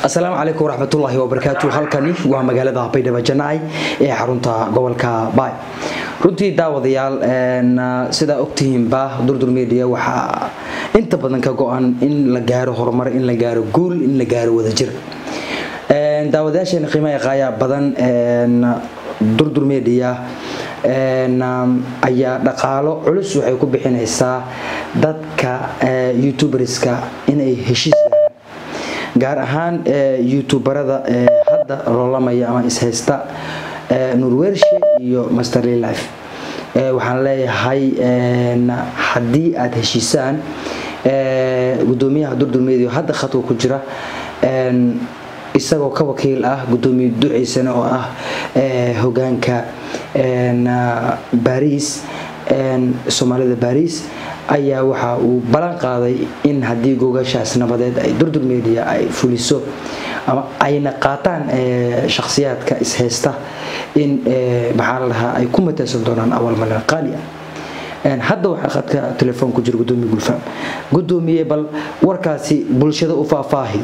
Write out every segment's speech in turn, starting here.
السلام عليكم ورحمة الله وبركاته. halkani waa magaalada Baydhabo Janay ee xarunta gobolka Bay. runtii daawadayaal sida ogtihiin ba durdur media waxa inta badan ka go'an in la gaaro horumar, in la gaaro guul, in la gaaro wadajir. daawadayaasha qiimaha qaaya badan durdur media ayaa dhaqaalo culus waxay ku bixinaysaa dadka youtuberska inay heshiis gaar ahaan youtuberada hadda loolamaya ama is haysta Nurwershe iyo Master Life waxaan leeyahay hadii aad heshiisaan gudoomiyaha durdur media hadda khadka ku jira isagoo ka wakiil ah gudoomiye duceysana oo ah hogaanka Paris Soomaalida Paris ayaa waxa uu balan qaaday in hadii gogashaas nabadeed ay durdur media ay fuliso ama ayna qaataan shakhsiyaadka is haysta in maxaa la ay ku mataysan doonaan awal malan qaali hadda waxa khadka telefoon ku jira gudoomiye gulfam gudoomiye bal warkaasi bulshada u faahfaahi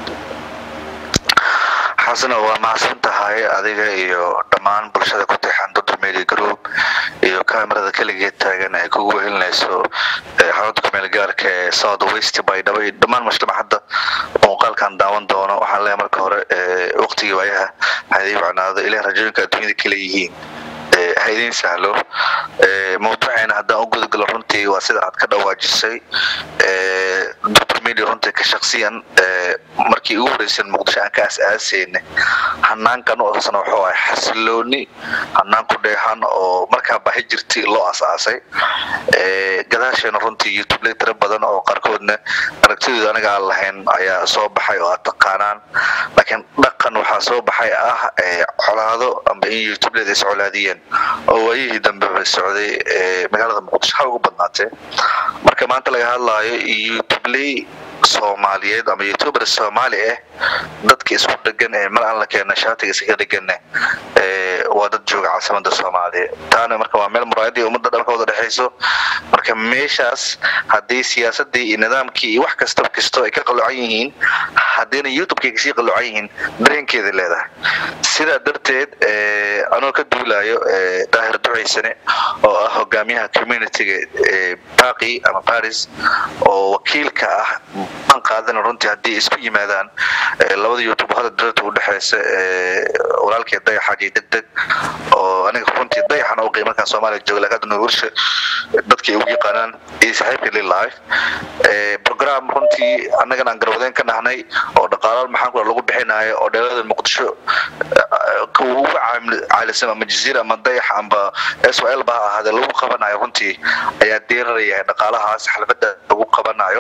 xasana waa mahadsantahay adiga iyo dhammaan bulshada ku taxan durdur media group iyo kaamirada kaligeed taagan ay kugu wehelinayso xarunta meel gaarka ee South West Baydhabo iyo dhammaan mujtamaca muuqaalkan daawan doono waxaan leeyahay marka hore waqtigii waayaha hadii wacnaado ilaa rajooyinka adduunyada kale yihiin haydin sahlo mawduucayna hadda ugu gudgalo runtii waa sida aad ka dhawaajisay durdur media runtii ka shakhsiyan markii ugu horeysay Muqdisho aan ka aasaasayna hanaankan oo san wuxuu ahaa xasilooni hanaan ku dheehan oo markaa baahi jirtay loo aasaasay gadaasheena runtii YouTube leeyahay badan oo qarkoodna aragtidooda anaga aan lahayn ayaa soo baxay oo taqaanaan laakiin dhaqan waxa soo baxay ah xolaado amba in YouTube leeyahay Soomaaliyeed oo waayihii dambe socday magaalada Muqdisho ugu badnaatay marka maanta laga hadlayo YouTube Soomaaliyeed ama YouTuber Soomaali dadka isku dhagan ee mar aan la keenay shaatiga iska dhagan waa dad jooga caasimada Soomaaliya taana marka waa meel muraayad iyo ummadda dhalka wada dhaxayso marka meeshaas hadii siyaasadii iyo nidaamkii iyo wax kasta ay ka qaloocan yihiin hadina YouTube-ka si qaloocan yihiin dareenkeeda leedahay sida darteed anoo ka duulayo daahir duceysane oo ah hogaamiyaha community-ga Paaqi ama Paris oo wakiilka ah aan qaadan runtii hadii isku yimaadaan labada YouTube hada dadka u dhaxaysa walaalkay dayaxaji degdeg oo aniga runtii dayaxan oo qiimaha Soomaaliya jooga laga Nurwershe dadkii ugu yaqaanaan ee saaxiibka live program runtii anaga aan garwadeen ka nahnay oo dhaqaalaha maxaan ku lagu bixinayo oo dheelada Muqdisho kuwa caalamka ama jasiira ama dayax amba SOL ba ahada lagu qabanayo runtii ayaa deeraraya dhaqaalahaas xalfada lagu qabanayo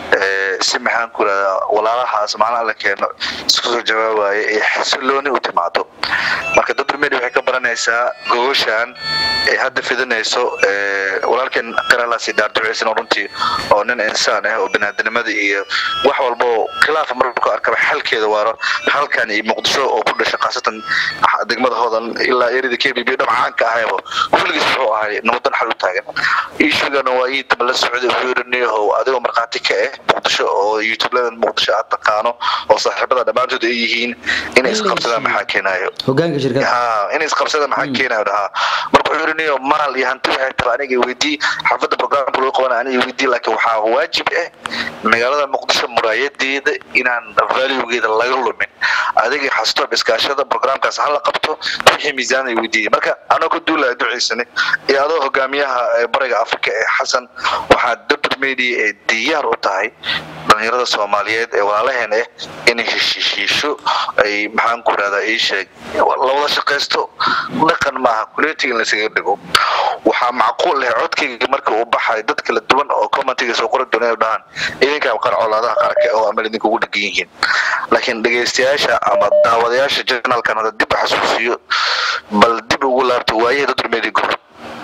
si maxaan ku walaalahaas macna la keeno isku soo jawaabayo ee xasilooni u timaado marka durdur media waxay ka baranaysaa gogoshan ee hadda fidanayso walaalkan qarala si daarduceysan runtii oo nin insaan ah oo binaadamnimada iyo wax walba khilaaf markuu arkaba xalkeeda waaro halkan iyo Muqdisho oo ku dhashay qaasatan degmada hoodan ilaa erida KBB dhamcaanka ahayba kulligiis wuxuu ahay nabadan xal u taagan ishugan waa ii tabla Sacuudi fiirinayo adigoo marqaati ka Muqdisho oo YouTube-ladan Muqdisho aad taqaano oo saaxiibada dhamaantood ay yihiin inay isqabsadaan maxaa keenayo hogaanka shirkadda inay isqabsadaan maxaa keenayo markuu fiirinayo maal iyo hanti waxay tahay aniga weydii xafada programka loo qaban aniga weydii laakiin waxa waajib magaalada Muqdisho muraayadeeda inaan value-geeda laga lumin adiga xasto iskaashada programkaas hal qabto wixii miisaan ay weydii marka anoo ku duulay duceysane iyo adoo hogaamiyaha bariga Afrika Xasan waxa durdur media diyaar u tahay dhalinyarada Soomaaliyeed ee walaalaheena in heshiisho ay maxaan ku raada ay sheeg labada shaqeysto dhaqan ma aha kuleetiga la isaga dhigo waxa macquul ah codkayga marka uu baxay dad kala duwan oo commentiga soo qoray doonay dhahan idinka qarcolaadaha qarka oo amal idinku ugu dhagan yihiin laakiin dhageystayaasha ama daawadayaasha channel-kan hada dib xasuusiyo bal dib ugu laabto waayay durdur media group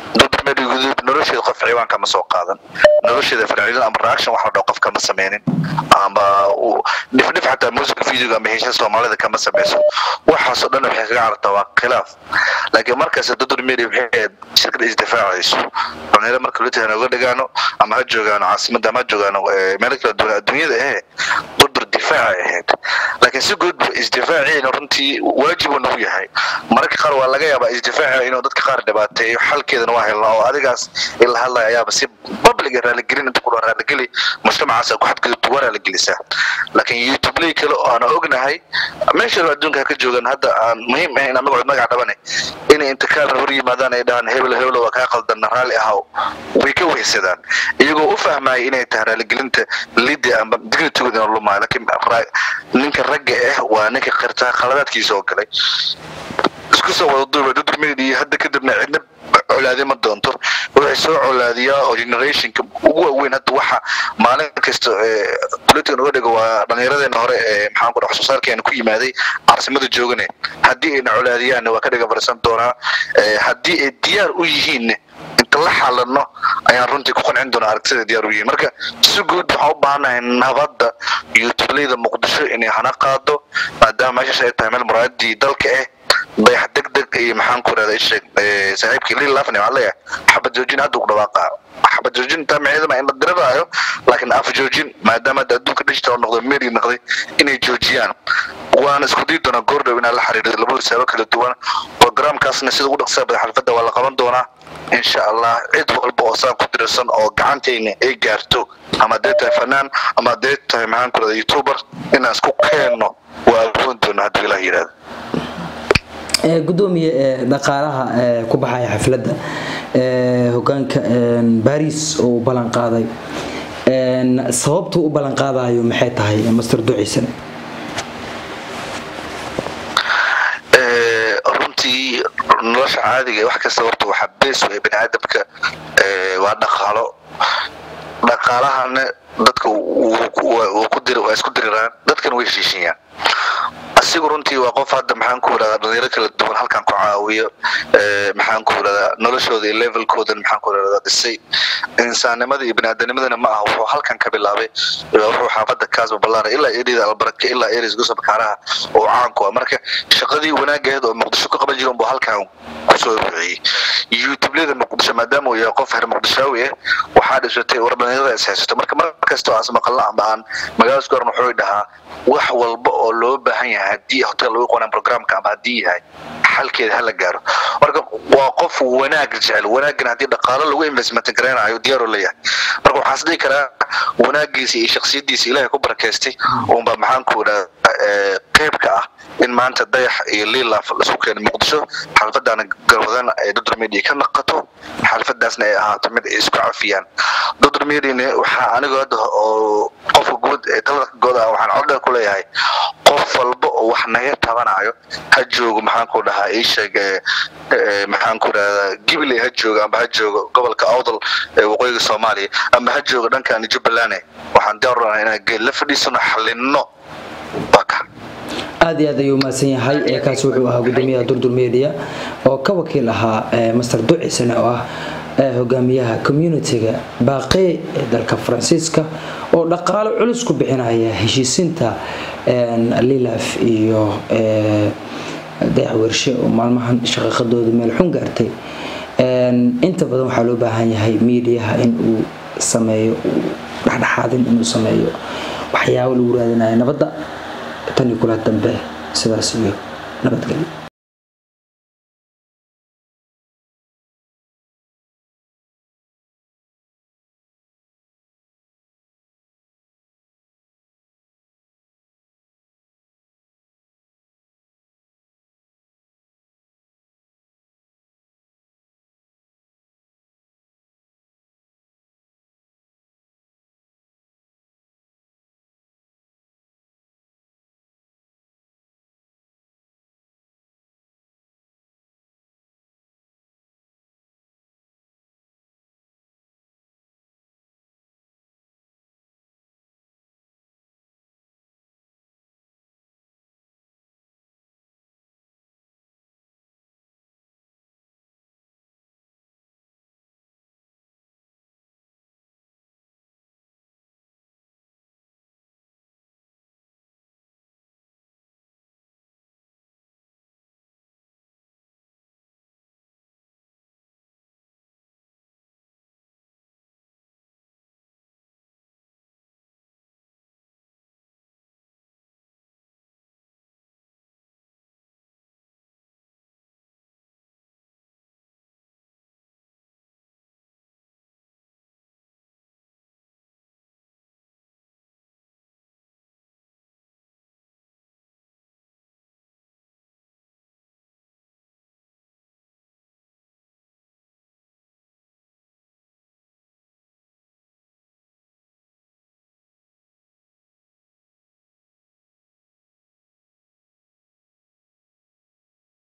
nolosheeda qof ciwaan kama soo qaadan nolosheeda fanaaniin ama reaction waxa dhaw qof kama sameeynin ama dif hatta music video ama heesha Soomaalida kama sameeyso waxa soo dhan waxay kaga cartaa waa khilaaf laakiin markaas durdur media waxay shirkad isdifaacayso dhalinyarada marka la tahay uga dhigaano ama ha joogaano caasimada ama ha joogaano meel kala duwan adduunyada durdur isdifaaci ahayd laakiin si guud isdifaaciina runtii waajib uu nagu yahay mararka qaar waa laga yaabaa isdifaaci inuu dadka qaar dhibaateeyo xalkeedana waa helnaa oo adigaas ila hadlaya ayaaba si public raaligelin inta ku raaligeli mujtamacaas ku xadgudubto waa raaligelisaa laakiin YouTube lay kale oo aan ognahay meesha adduunka ka joogan hadda aan muhiim ahayn anagu magac dhabanay inay inta ka hor yimaadaan ay dhahan hebel waa ka qaldan raali ahaw way ka weysadaan iyagoo u fahmay inay tahay raaligelinta lidda ama dignitooda inuu lumaa laakiin ninka ragga waa ninka qirtaa qaladaadkiisa oo kale isku soo wada duuba dad media hadda kadibna cidna colaadey ma doonto waxay soo colaadiyaa oo generationka ugu weyn hadda waxa maalin kasta political uga dhigo waa dhalinyaradeena hore maxaan ku dhaxsoo saarkeena ku yimaaday caasimada joogane haddii ay colaadiyaan waa ka dhiga farsan doonaa haddii ay diyaar u yihiin inta la xalano ayaan runtii ku qancin doonaa aragtida diyaar u yihiin marka si guud waxaan u baahanahay nabadda YouTube-leyda Muqdisho inay hana qaado maadaama meesha ay tahay meel muraadii dalka ضيح دق اي محان كورا ايش صاحبك لي لافني عليه حبه جوجين هذا دواقه حبه جوجين تامعيده ما ان دربايو لكن اف جوجين ما دام ادوك دجتا نقدو ميري نقدي اني جوجيان وانا اسكو ديدنا غوردو ان لا خريد لبو سبب kala duwan program kaasna sida ugu dhaqso badan xalfada waa la qaban doonaa insha Allah cid walba oo saan ku dirsan oo gacanteena ay gaarto ama deeta fanaan ama deeta maxaan kula YouTuber in isku keeno waa runtii hadda ila yiraahdo gudoomiye dhaqaalaha ku baxay xafladda hogaanka Paris oo balan qaaday sababtu u balan qaadayo maxay tahay Master Duciisan runtii nolosha caadiga wax kasta horta waxa bees u bini aadamka waa dhaqaalahana dadka uu ku diro isku diraan dadkan way heshiiyaan asigu runtii waa qof hadda maxaan ku wada dhalinyaro kala duwan halkan ku caawiyo maxaan ku wada noloshooda levelkooda maxaan ku wada dhisay insaanimada iyo bini'aadamnimada ma aha wuxuu halkan ka bilaabay wuxuu xaafada kaasba balaar ilaa eerida albarka ilaa eeris gusab kaaraha oo caan ku ah marka shaqadii wanaageed oo Muqdisho ku qaban jiray buu halkan ku soo ruuxiyay YouTube-leyda Muqdisho maadaama uu yahay qof reer Muqdishaawi waxa dhisatay warbaahinada isxaysto marka markasta asma qallaan baan magaalada goorma wuxuu dhahaa wax walba oo loo baahan yahay hadii hotel lagu qoran programka ama hadii yahay xalkeeda hala gaaro marka waa qof wanaag jecel wanaagna hadii dhaqaale lagu investment gareenayo diyaar u leeyahay marka waxa sidii kara wanaagiisa iyo shakhsiyadiisa Ilaahay ku barakeystay oo maxaan ku wada qeybka ah in maanta dayax iyo liilaf la soo keenay Muqdisho xalfadana garwadan ay dad media ka naqato xalfadaasna ay ahaato mid isku cafiyaan dad media waxa aniga oo qof guud ee talada gooda waxaan codda ku leeyahay qof walba oo wax naga tabanayo ha joogo maxaan ku dhahaa ii sheeg maxaan ku dhahaa Gibiley ha joogo ama ha joogo gobolka Awdal ee waqooyiga Soomaaliya ama ha joogo dhankan Jubbaland waxaan dooranaa inaan la fadhiisano xalino baka aad iyo aad ayuu maasan yahay kaas wuxuu ahaa gudoomiyaha Durdur Media oo ka wakiil ahaa Master Duciisan oo ah hogaamiyaha community-ga baaqi ee dalka Faransiiska oo dhaqaale culus ku bixinaya heshiisinta Lilaf iyo daawarshe oo maalmahan shaqadooda meel xun gaartay inta badan waxa loo baahan yahay media in uu sameeyo dhaxdhaxaadin inuu sameeyo waxyaabo lagu raadinayo nabadda tani kula dambe sidaas iyo nabadgelyo